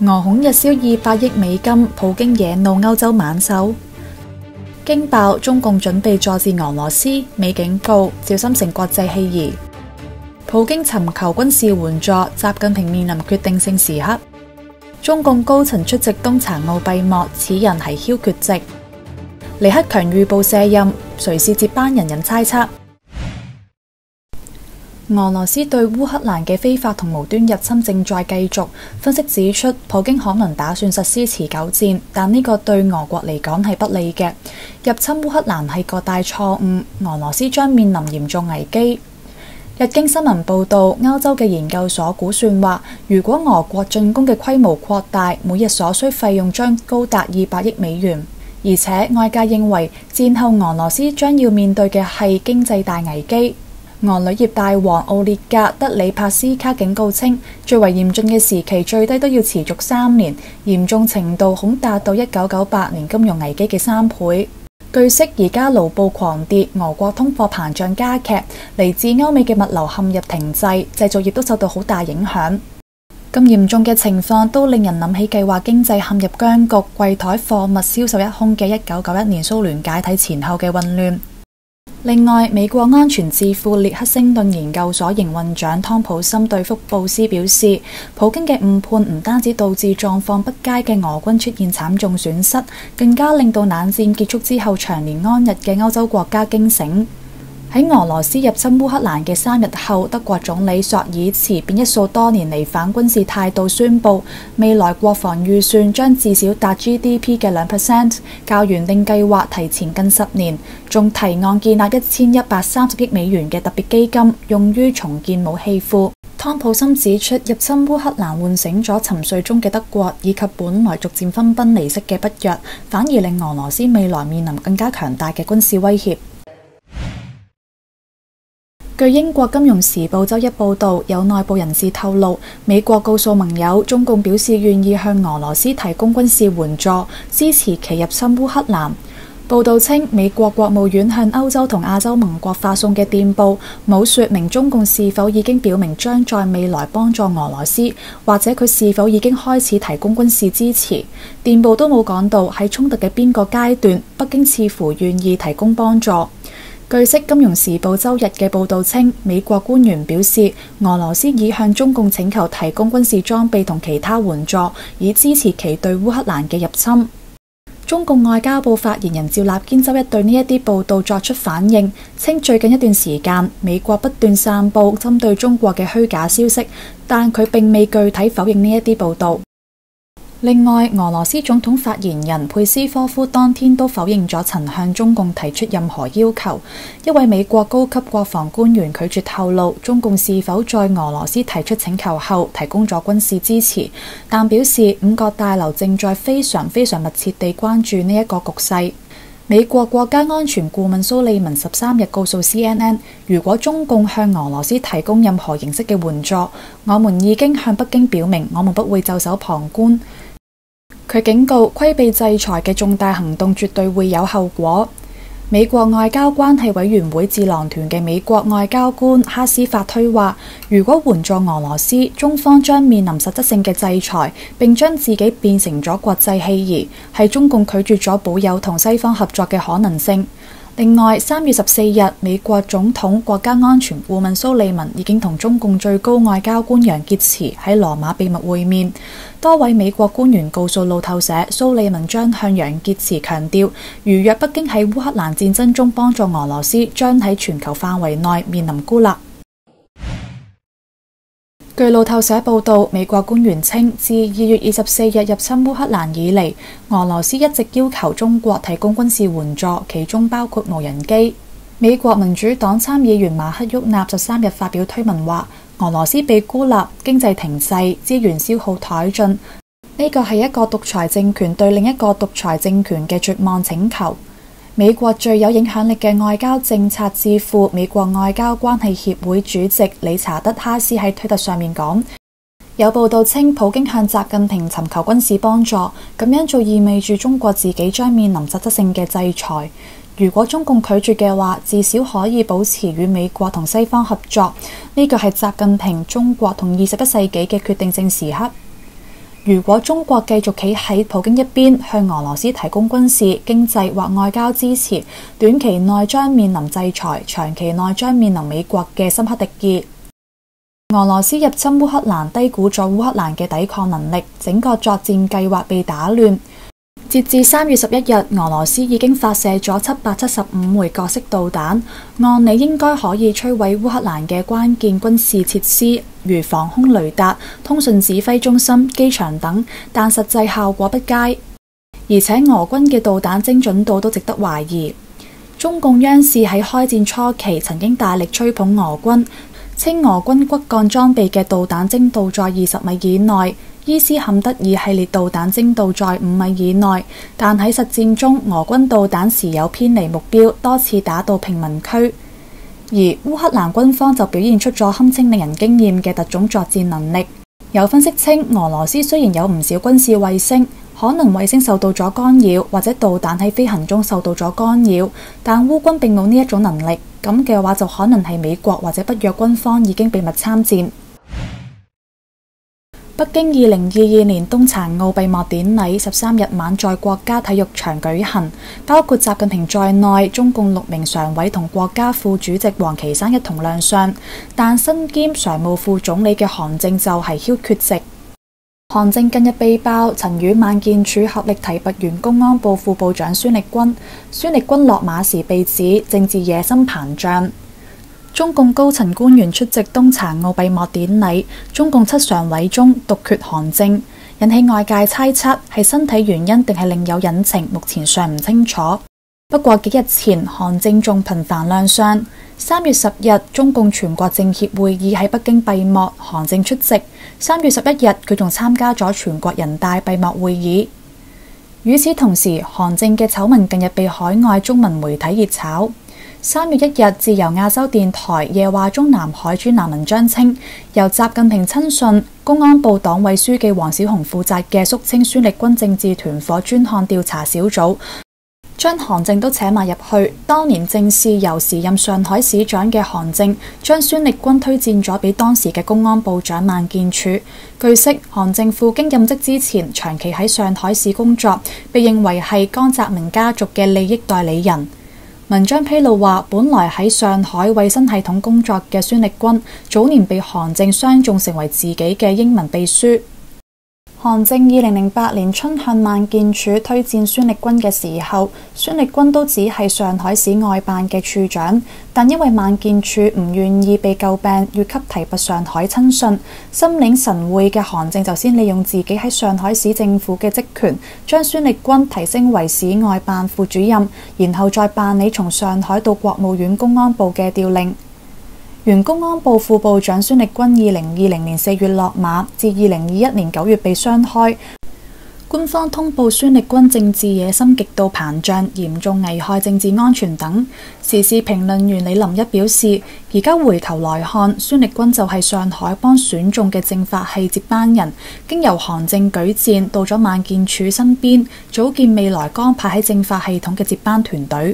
俄恐日銷200億美金，普京惹怒歐洲猛獸。驚爆中共準備助戰俄羅斯，美警告小心成國際棄兒。普京尋求軍事援助，習近平面臨決定性時刻。中共高層出席冬殘奧閉幕，此人係囂缺席。李克強預報卸任，誰是接班人引猜測。俄羅斯對烏克蘭嘅非法同無端入侵正在繼續，分析指出，普京可能打算實施持久戰，但呢個對俄國嚟講係不利嘅。入侵烏克蘭係個大錯誤，俄羅斯將面臨嚴重危機。日經新聞報導，歐洲嘅研究所估算話，如果俄國進攻嘅規模擴大，每日所需費用將高達200億美元。而且外界認為，戰後俄羅斯將要面對嘅係經濟大危機。俄鋁業大王奧列格德里帕斯卡警告稱，最為嚴峻嘅時期最低都要持續3年，嚴重程度恐達到1998年金融危機嘅3倍。據悉，而家盧布狂跌，俄國通貨膨脹加劇，嚟自歐美嘅物流陷入停滯，製造業都受到好大影響。咁嚴重嘅情況都令人諗起計劃經濟陷入僵局、櫃台貨物銷售一空嘅1991年蘇聯解體前後嘅混亂。另外，美國安全智庫列克星頓研究所營運長湯普森對福布斯表示，普京嘅誤判唔單止導致狀況不佳嘅俄軍出現慘重損失，更加令到冷戰結束之後長年安逸嘅歐洲國家驚醒。喺俄羅斯入侵烏克蘭嘅3日後，德國總理朔爾茨便一掃多年嚟反軍事態度，宣布未來國防預算將至少達 GDP 嘅2%，較原定計劃提前近10年，仲提案建立1130億美元嘅特別基金，用於重建武器庫。湯普森指出，入侵烏克蘭喚醒咗沉睡中嘅德國，以及本來逐漸分崩離析嘅北約，反而令俄羅斯未來面臨更加強大嘅軍事威脅。據英國金融時報周一報導，有內部人士透露，美國告訴盟友，中共表示願意向俄羅斯提供軍事援助，支持其入侵烏克蘭。報導稱，美國國務院向歐洲同亞洲盟國發送嘅電報冇說明中共是否已經表明將在未來幫助俄羅斯，或者佢是否已經開始提供軍事支持。電報都冇講到喺衝突嘅邊個階段，北京似乎願意提供幫助。據悉，《金融時報》周日嘅報導稱，美國官員表示，俄羅斯已向中共請求提供軍事裝備同其他援助，以支持其對烏克蘭嘅入侵。中共外交部發言人趙立堅周一對呢一啲報導作出反應，稱最近一段時間，美國不斷散佈針對中國嘅虛假消息，但佢並未具體否認呢一啲報導。另外，俄羅斯總統發言人佩斯科夫當天都否認咗曾向中共提出任何要求。一位美國高級國防官員拒絕透露中共是否在俄羅斯提出請求後提供咗軍事支持，但表示五角大樓正在非常密切地關注呢一個局勢。美國國家安全顧問蘇利文13日告訴 CNN， 如果中共向俄羅斯提供任何形式嘅援助，我們已經向北京表明，我們不會袖手旁觀。佢警告，規避制裁嘅重大行動絕對會有後果。美國外交關係委員會智囊團嘅美國外交官哈斯法推話，如果援助俄羅斯，中方將面臨實質性嘅制裁，並將自己變成咗國際棄兒，係中共拒絕咗保有同西方合作嘅可能性。另外，3月14日，美國總統國家安全顧問蘇利文已經同中共最高外交官楊潔篪喺羅馬秘密會面。多位美國官員告訴路透社，蘇利文將向楊潔篪強調，如若北京喺烏克蘭戰爭中幫助俄羅斯，將喺全球範圍內面臨孤立。據路透社報道，美國官員稱，自2月24日入侵烏克蘭以嚟，俄羅斯一直要求中國提供軍事援助，其中包括無人機。美國民主黨參議員馬克沃納13日發表推文話，俄羅斯被孤立，經濟停滯，資源消耗殆盡，呢個係一個獨裁政權對另一個獨裁政權嘅絕望請求。美國最有影響力嘅外交政策智庫美國外交關係協會主席理查德哈斯喺推特上面講，有報道稱普京向習近平尋求軍事幫助，咁樣做意味住中國自己將面臨實質性嘅制裁。如果中共拒絕嘅話，至少可以保持與美國同西方合作，呢個係習近平、中國同21世紀嘅決定性時刻。 如果中國繼續企喺普京一邊，向俄羅斯提供軍事、經濟或外交支持，短期內將面臨制裁，長期內將面臨美國嘅深刻敵意。俄羅斯入侵烏克蘭，低估咗烏克蘭嘅抵抗能力，整個作戰計劃被打亂。截至3月11日，俄羅斯已經發射咗775枚各式導彈，按理應該可以摧毀烏克蘭嘅關鍵軍事設施，如防空雷達、通訊指揮中心、機場等，但實際效果不佳，而且俄軍嘅導彈精準度都值得懷疑。中共央視喺開戰初期曾經大力吹捧俄軍，稱俄軍骨幹裝備嘅導彈精度在20米以內，伊斯坎德爾系列導彈精度在5米以內，但喺實戰中，俄軍導彈時有偏離目標，多次打到平民區。而烏克蘭軍方就表現出咗堪稱令人驚豔嘅特種作戰能力。有分析稱，俄羅斯雖然有唔少軍事衛星，可能衛星受到咗干擾，或者導彈喺飛行中受到咗干擾，但烏軍並冇呢一種能力。咁嘅話就可能係美國或者北約軍方已經秘密參戰。北京2022年冬殘奧閉幕典禮13日晚在國家體育場舉行，包括習近平在內，中共6名常委同國家副主席王岐山一同亮相，但身兼常務副總理嘅韓正就係囂缺席。韓正近日被曝曾與孟建柱合力提拔原公安部副部長孫力軍，孫力軍落馬時被指政治野心膨脹。中共高層官員出席冬殘奧閉幕典禮，中共7常委中獨缺韓正，引起外界猜測係身體原因定係另有隱情，目前尚唔清楚。不過幾日前韓正仲頻繁亮相。3月10日，中共全國政協會議喺北京閉幕，韓正出席。3月11日，佢仲參加咗全國人大閉幕會議。與此同時，韓正嘅醜聞近日被海外中文媒體熱炒。3月1日，自由亞洲電台夜話中南海專欄文章稱，由習近平親信、公安部黨委書記王小洪負責嘅肅清孫力軍政治團伙專項調查小組，將韓正都扯埋入去。當年正是由時任上海市長嘅韓正，將孫力軍推薦咗俾當時嘅公安部長孟建柱。據悉，韓正赴京任職之前，長期喺上海市工作，被認為係江澤民家族嘅利益代理人。文章披露話，本來喺上海衛生系統工作嘅孫力軍，早年被韓正相中成為自己嘅英文秘書。韓正2008年春向孟建柱推薦孫力軍嘅時候，孫力軍都只係上海市外辦嘅處長，但因為孟建柱唔願意被詬病越級提拔上海親信，心領神會嘅韓正就先利用自己喺上海市政府嘅職權，將孫力軍提升為市外辦副主任，然後再辦理從上海到國務院公安部嘅調令。原公安部副部長孫力軍2020年4月落馬，至2021年9月被雙開。官方通報孫力軍政治野心極度膨脹，嚴重危害政治安全等。時事評論員李林一表示，而家回頭來看，孫力軍就係上海幫選中嘅政法系接班人，經由韓正舉薦到咗孟建柱身邊，組建未來江派喺政法系統嘅接班團隊。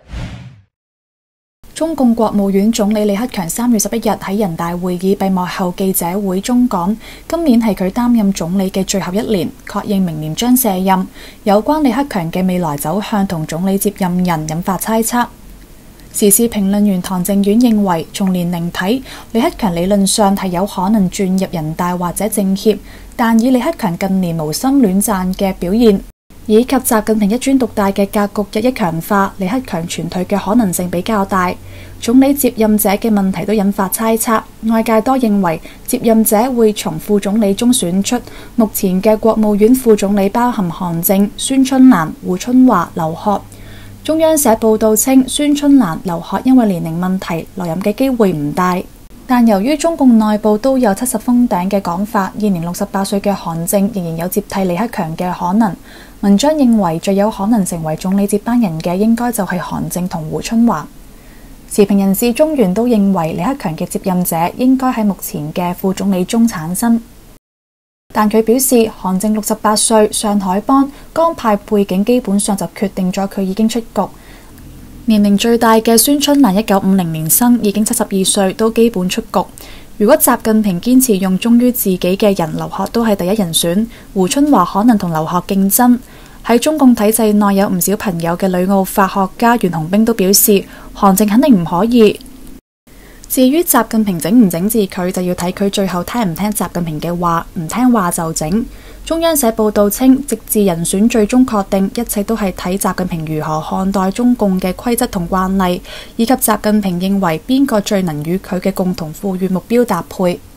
中共國務院總理李克強3月11日喺人大會議閉幕後記者會中講，今年係佢擔任總理嘅最後一年，確認明年將卸任。有關李克強嘅未來走向同總理接任人引發猜測。時事評論員唐正遠認為，從年齡睇，李克強理論上係有可能轉入人大或者政協，但以李克強近年無心戀戰嘅表現，以及習近平一尊獨大嘅格局日益強化，李克強傳退嘅可能性比較大。總理接任者嘅問題都引發猜測，外界多認為接任者會從副總理中選出。目前嘅國務院副總理包含韓正、孫春蘭、胡春華、劉鶴。中央社報道稱，孫春蘭、劉鶴因為年齡問題，留任嘅機會唔大。但由於中共內部都有70封頂嘅講法，現年68歲嘅韓正仍然有接替李克強嘅可能。文章認為最有可能成為總理接班人嘅應該就係韓正同胡春華。時評人士中原都認為李克強嘅接任者應該喺目前嘅副總理中產生，但佢表示韓正68歲，上海幫江派背景基本上就決定咗佢已經出局。年齡最大嘅孫春蘭1950年生，已經72歲，都基本出局。 如果習近平堅持用忠於自己嘅人留學都係第一人選，胡春華可能同留學競爭。喺中共體制內有唔少朋友嘅旅澳法學家袁洪兵都表示，韓正肯定唔可以。至於習近平整唔整治佢，就要睇佢最後聽唔聽習近平嘅話，唔聽話就整。中央社報道稱，直治人選最終確定，一切都係睇習近平如何看待中共嘅規則同慣例，以及習近平認為邊個最能與佢嘅共同富裕目標搭配。